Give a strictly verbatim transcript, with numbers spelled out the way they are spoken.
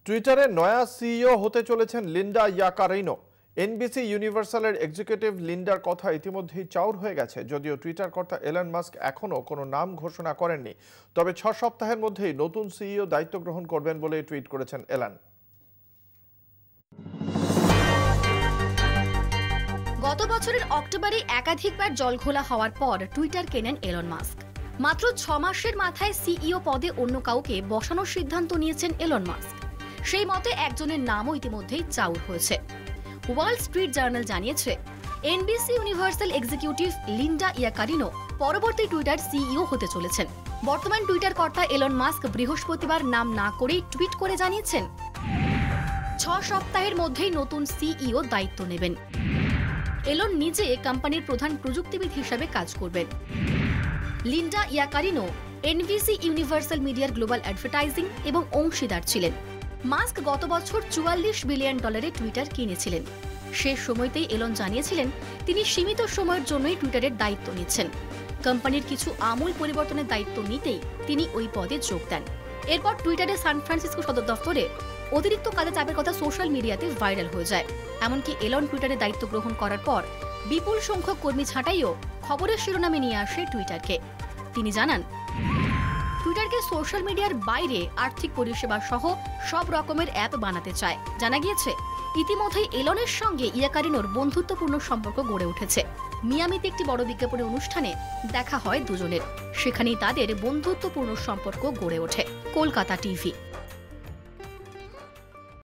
টুইটারে নয়া সিইও হতে চলেছেন লিন্ডা ইয়াকারিনো। এনবিসি ইউনিভার্সালের এক্সিকিউটিভ লিন্ডার কথা ইতিমধ্যেই চাউর হয়ে গেছে। যদিও টুইটার কর্তা এলন মাস্ক এখনও কোনো নাম ঘোষণা করেননি, তবে ছ সপ্তাহের মধ্যেই নতুন সিইও দায়িত্ব গ্রহণ করবেন বলে টুইট করেছেন এলন। গত বছরের অক্টোবরে একাধিকবার জলঘোলা হওয়ার পর টুইটার কেনেন এলন মাস্ক। মাত্র ছ মাসের মাথায় সিইও পদে অন্য কাউকে বসানোর সিদ্ধান্ত নিয়েছেন এলন মাস্ক। সেই মতে একজনের নামও ইতিমধ্যেই চাউর হয়েছে। ওয়াল স্ট্রিট জার্নাল জানিয়েছে, NBC Universal executive Linda Yaccarino পরবর্তী টুইটার সিইও হতে চলেছেন। বর্তমান টুইটার কর্তা এলন মাস্ক বৃহস্পতিবার নাম না করেই টুইট করে জানিয়েছেন, ছ সপ্তাহের মধ্যেই নতুন সিইও দায়িত্ব নেবেন। এলন নিজে কোম্পানির প্রধান প্রযুক্তিবিদ হিসাবে কাজ করবেন। লিন্ডা ইয়াকারিনো এনবিসি ইউনিভার্সাল মিডিয়ার গ্লোবাল অ্যাডভার্টাইজিং এবং অংশীদার ছিলেন। মাস্ক গত বছর চুয়াল্লিশ বিলিয়ন ডলারে টুইটার কিনেছিলেন। শেষ সময়তেই এলন জানিয়েছিলেন তিনি সীমিত সময়ের জন্যই টুইটারের দায়িত্ব নিচ্ছেন। কোম্পানির কিছু আমূল পরিবর্তনের দায়িত্ব নিতেই তিনি ওই পদে যোগ দেন। এরপর টুইটারের সান ফ্রান্সিসকো সদর দফতরে অতিরিক্ত কাজে চাপের কথা সোশ্যাল মিডিয়াতে ভাইরাল হয়ে যায়। এমনকি এলন টুইটারে দায়িত্ব গ্রহণ করার পর বিপুল সংখ্যক কর্মী ছাঁটাইও খবরের শিরোনামে নিয়ে আসে টুইটারকে। তিনি জানান, টুইটারকে সোশ্যাল মিডিয়ার বাইরে আর্থিক পরিষেবা সহ সব রকমের অ্যাপ বানাতে চায়। জানা গিয়েছে, ইতিমধ্যেই এলনের সঙ্গে ইয়াকারিনোর বন্ধুত্বপূর্ণ সম্পর্ক গড়ে উঠেছে। মিয়ামিতে একটি বড় বিজ্ঞাপনী অনুষ্ঠানে দেখা হয় দুজনের। সেখানেই তাদের বন্ধুত্বপূর্ণ সম্পর্ক গড়ে ওঠে। কলকাতা টিভি।